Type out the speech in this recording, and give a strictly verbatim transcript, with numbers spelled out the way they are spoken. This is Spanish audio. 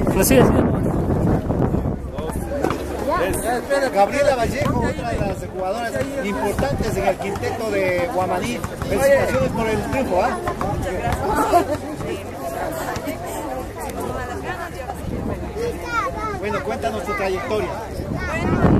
Recibe, sí. Gabriela Vallejo, otra de las jugadoras importantes en el quinteto de Guamaní. Felicitaciones por el triunfo, ¿ah? Bueno, cuéntanos tu trayectoria.